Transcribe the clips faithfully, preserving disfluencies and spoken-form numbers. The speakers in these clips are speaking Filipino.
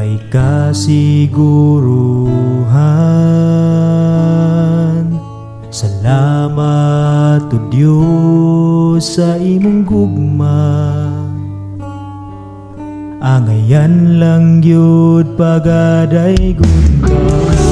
may kasiguruhan. Salamat o Diyos sa imong gugma, angayan lang yun pagadaygon ka.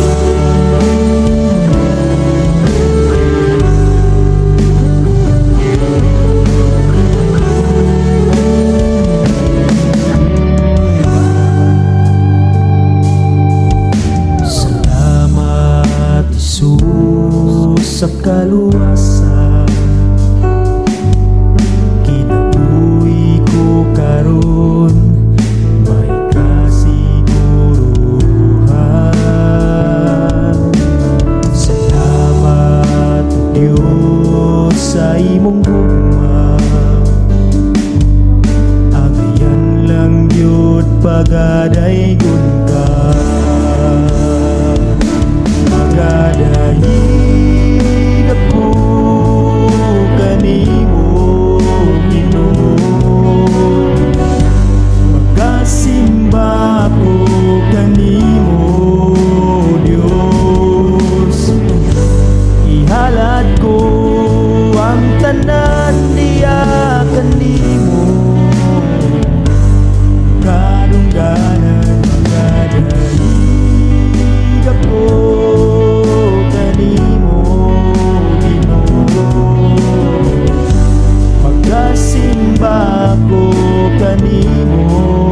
Sa kaluwasan, kinabuhi ko karon, may kasiguruhan. Salamat o Diyos sa imong gugma, angayan lang yun pagadaygon ka. Magadayi tanan niya kanimo, kadungganan magadaig ako kanimo Ginoo. Magkasimba ko kanimo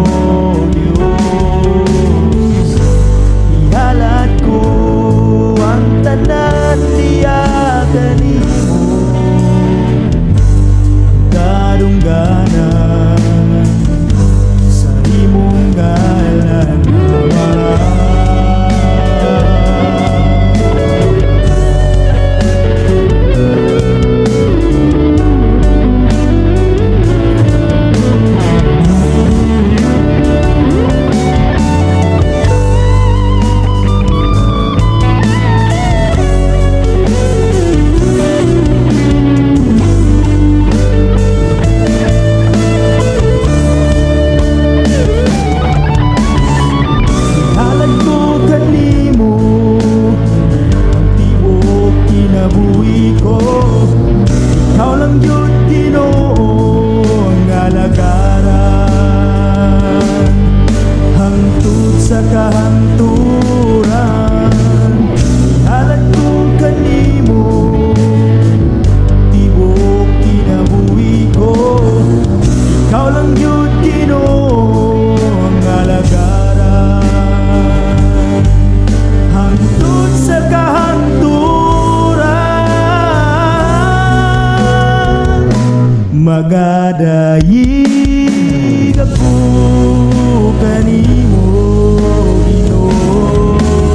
Diyos, ihalat ko ang tanan niya kanimo, kadungganan sa imong ngalan. Ikaw lang yun Ginoo ang alagaran, hangtod sa kahanturan. Ihalat ko kanimo, tibok kinabuhi ko. Ikaw lang yun Ginoo ang alagaran, hangtod sa kahanturan. Magadayig ako kanimo Ginoo,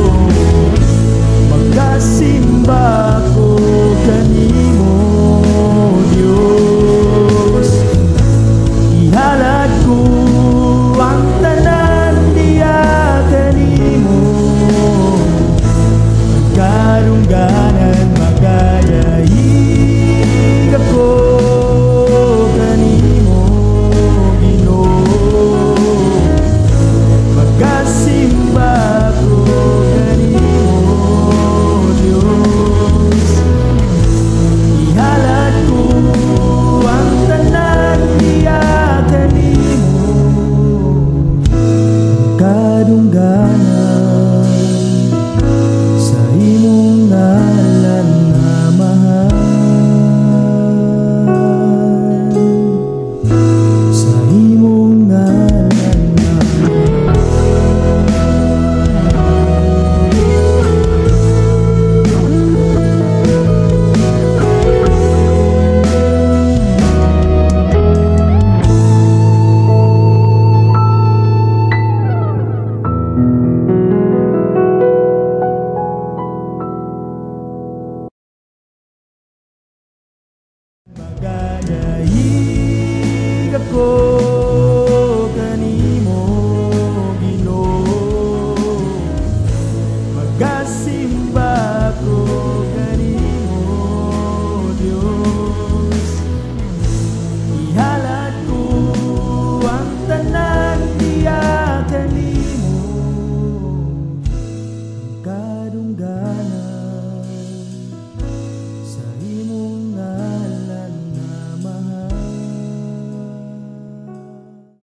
magkasimba ko kanimo Diyos, ihalat ko ang tanan niya kanimo, kadungganan magadayig ako sa imong ngalan na mahal, sa imong ngalan na magadaig ako